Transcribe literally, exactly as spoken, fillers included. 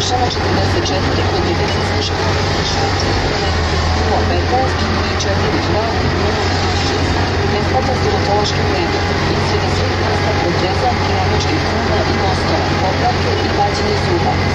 završava četrdeset četiri kod medicinske škole. nula petnaest i četiri dva nula šest. Besplatna stomatološki pregled, izrada svih vrsta proteza, keramičkih kruna i mostova, popravke i vađenje zuba.